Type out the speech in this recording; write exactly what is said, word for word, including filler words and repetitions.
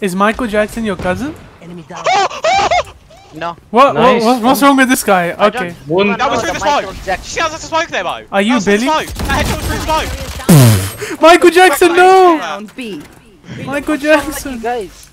Is Michael Jackson your cousin? Enemy down. No. What, Nice. what? What's wrong with this guy? I Okay. don't- One. I That was know through the Michael smoke. Jackson. She has the smoke there, Mo. Are you That was through the Billy? smoke. That headshot was through the smoke. Michael Jackson, no! Down B. Michael You Jackson. guys.